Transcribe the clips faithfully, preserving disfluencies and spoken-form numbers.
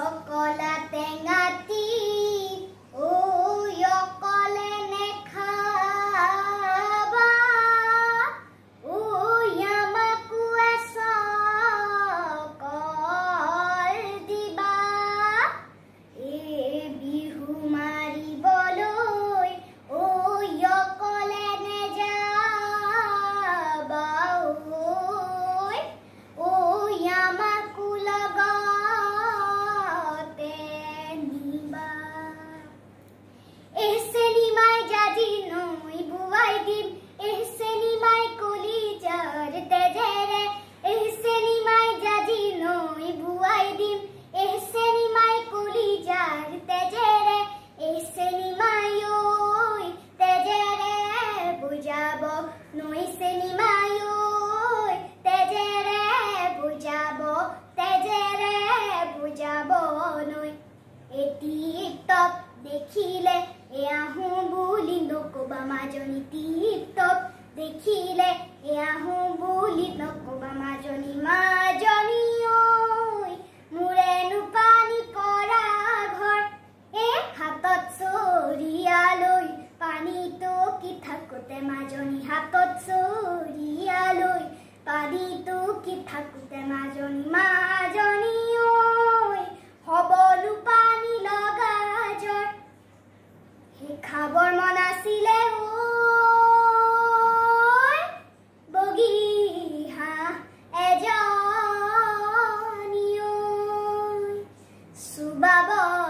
কলা টেঙাতি ও অকলে নেখাবা ও আমাকো এচকল দিবা এ বিহু মাৰিবলৈ ও অকলে নেযাবা ও আমাকো লগতে নিবা এই চেনিমাই জাজি নৈ বুৱাই দিম এই চেনিমাই কলিজাৰ তেজেৰে এই চেনিমাই জাজি নৈ বুৱাই দিম এই চেনিমাই কলিজাৰ তেজেৰে এই চেনিমাই ঐ তেজেৰে বুজাব নৈ চেনিমাই ঐ তেজেৰে বুজাব তেজেৰে বুজাব নৈ এটি টপ দেখিলে এ আহো বুলি নকবা মাজনী টিপ টপ দেখিলে এ আহো বুলি নকবা মাজনী মাজনী ঐ মোৰেনো পানী পৰা ঘৰ এ হাতত চৰিয়ালৈ পানীটো কি থাকোতে মাজনী হাতত চৰিয়ালৈ পানীটো কি থাকোতে মাজনী মাজনী ঐ হবলো পানী লগা জ্বৰ সেই খাবৰ মন আছিলে ঐ বগী হাঁহ এজনী ঐ চুবাব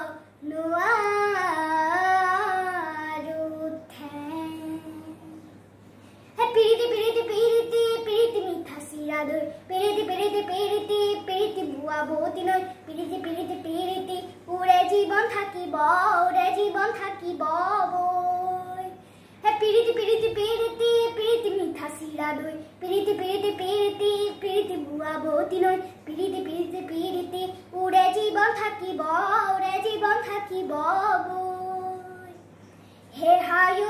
নোৱাৰো ঠেং হে পিৰিতি পিৰিতি পিৰিতি পিৰিতি মিঠা চিৰা দৈ পিৰিতি পিৰিতি পিৰিতি পিৰিতি বুৱা বতি নৈ পিৰিতি পিৰিতি পিৰিতি উৰে জীৱন থাকিব উৰে জীৱন থাকিব বৈ হে পিৰিতি পিৰিতি পিৰিতি পিৰিতি মিঠা চিৰা দৈ পিৰিতি পিৰিতি পিৰিতি পিৰিতি বুৱা বতি নৈ পিৰিতি পিৰিতি পিৰিতি উৰে জীৱন থাকিব উৰে জীৱন থাকিব বৈ হে হায়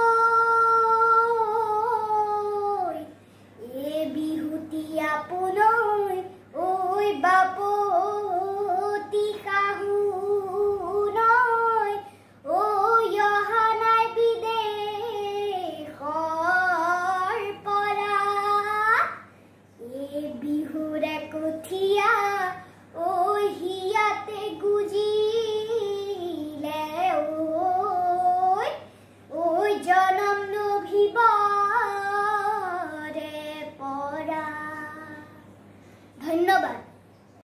এ বিহুতি আপোনৈ ঐ বাপতি শাহু নৈ ঐ অহা নাই বিদেশৰ পৰা এ বিহুৰে কঠীয়া